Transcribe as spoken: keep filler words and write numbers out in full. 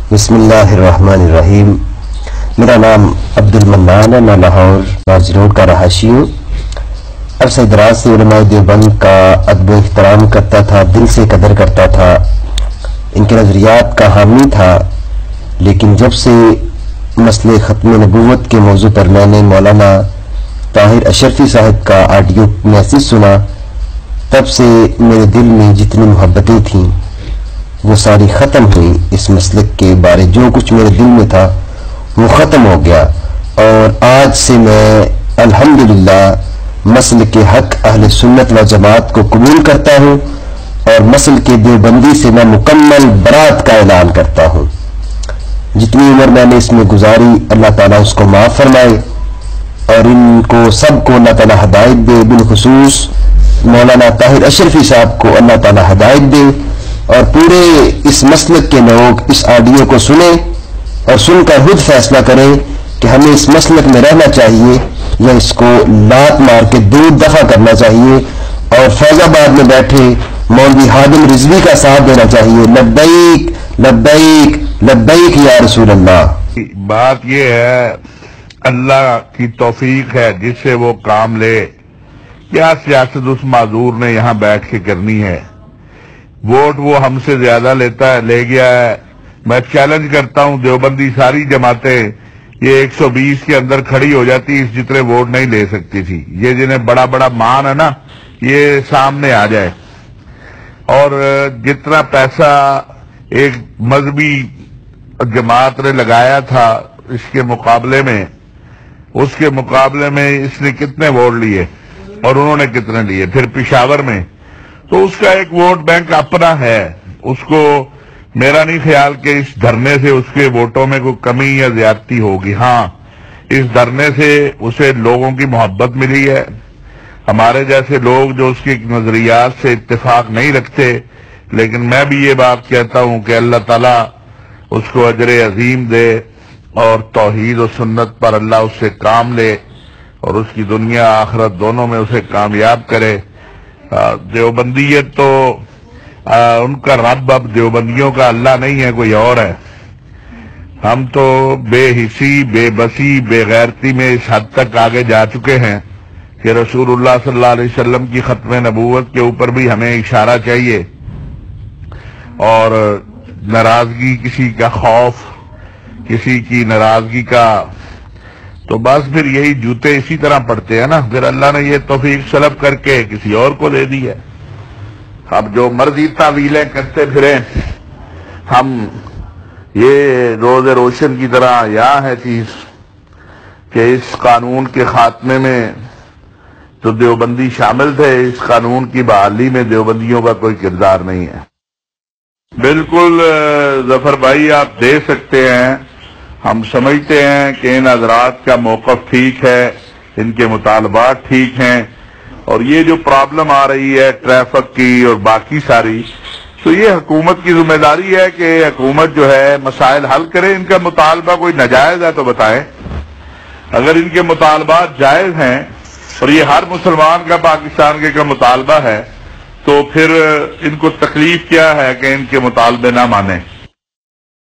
بسم اللہ الرحمن الرحیم۔ میرا نام عبدالمنان ہے، میں لاہور نازی روڈ کا رہائشی ہوں۔ عرصہ دراز سے علماء دیوبند کا ادب و احترام کرتا تھا، دل سے قدر کرتا تھا، ان کے نظریات کا حامی تھا، لیکن جب سے مسئلہ ختم نبوت کے موضوع پر میں نے مولانا طاہر اشرفی صاحب کا آڈیو میسج سنا، تب سے میرے دل میں جتنی محبتیں تھیں وہ ساری ختم ہوئی۔ اس مسلک کے بارے جو کچھ میرے دل میں تھا وہ ختم ہو گیا، اور آج سے میں الحمدللہ مسلک حق اہل سنت و جماعت کو قبول کرتا ہوں، اور مسلک دیوبندی سے میں مکمل برات کا اعلان کرتا ہوں۔ جتنی عمر میں نے اس میں گزاری، اللہ تعالیٰ اس کو معاف فرمائے، اور ان کو سب کو اللہ تعالیٰ ہدایت دے، بالخصوص مولانا طاہر اشرفی صاحب کو اللہ تعالیٰ ہدایت دے، اور پورے اس مسلک کے لوگ اس آڈیو کو سنیں اور سن کر خود فیصلہ کریں کہ ہمیں اس مسلک میں رہنا چاہیے یا اس کو لات مار کے دور دفع کرنا چاہیے، اور فیض آباد میں بیٹھے مولوی ہادم رضوی کا ساتھ دینا چاہیے۔ لبیک لبیک لبیک یا رسول اللہ۔ بات یہ ہے، اللہ کی توفیق ہے جس سے وہ کام لے۔ کیا سیاست اس معذور نے یہاں بیٹھ کے کرنی ہے؟ ووٹ وہ ہم سے زیادہ لیتا ہے، لے گیا ہے۔ میں چیلنج کرتا ہوں دیوبندی ساری جماعتیں یہ ایک سو بیس کے اندر کھڑی ہو جاتی، اس جتنے ووٹ نہیں لے سکتی تھی۔ یہ جنہیں بڑا بڑا مان ہے نا، یہ سامنے آ جائے، اور جتنا پیسہ ایک مذہبی جماعت نے لگایا تھا اس کے مقابلے میں، اس کے مقابلے میں اس نے کتنے ووٹ لیے اور انہوں نے کتنے لیے۔ پھر پشاور میں تو اس کا ایک ووٹ بینک اپنا ہے، اس کو میرا نہیں خیال کہ اس دھرنے سے اس کے ووٹوں میں کوئی کمی یا زیادتی ہوگی۔ ہاں، اس دھرنے سے اسے لوگوں کی محبت ملی ہے، ہمارے جیسے لوگ جو اس کی نظریات سے اتفاق نہیں رکھتے، لیکن میں بھی یہ بات کہتا ہوں کہ اللہ تعالیٰ اس کو اجر عظیم دے، اور توحید و سنت پر اللہ اس سے کام لے، اور اس کی دنیا آخرت دونوں میں اسے کامیاب کرے۔ دیوبندیت تو ان کا رب اب دیوبندیوں کا اللہ نہیں ہے، کوئی اور ہے۔ ہم تو بے حسی، بے بسی، بے غیرتی میں اس حد تک آگے جا چکے ہیں کہ رسول اللہ صلی اللہ علیہ وسلم کی ختم نبوت کے اوپر بھی ہمیں اشارہ چاہیے، اور ناراضگی، کسی کا خوف، کسی کی ناراضگی کا، تو بس پھر یہی جوتے اسی طرح پڑتے ہیں نا۔ پھر اللہ نے یہ توفیق سلب کر کے کسی اور کو دے دی ہے۔ اب جو مرضی تعویلیں کرتے پھریں، ہم یہ روز روشن کی طرح یہاں ہے چیز کہ اس قانون کے خاتمے میں تو دیوبندی شامل تھے، اس قانون کی بحالی میں دیوبندیوں کا کوئی کردار نہیں ہے۔ بالکل ظفر بھائی، آپ دے سکتے ہیں، ہم سمجھتے ہیں کہ ان حضرات کا موقف ٹھیک ہے، ان کے مطالبات ٹھیک ہیں، اور یہ جو پرابلم آ رہی ہے ٹریفک کی اور باقی ساری، تو یہ حکومت کی ذمہ داری ہے کہ حکومت جو ہے مسائل حل کرے۔ ان کا مطالبہ کوئی ناجائز ہے تو بتائیں، اگر ان کے مطالبات جائز ہیں اور یہ ہر مسلمان کا پاکستان کے کا مطالبہ ہے، تو پھر ان کو تکلیف کیا ہے کہ ان کے مطالبے نہ مانیں۔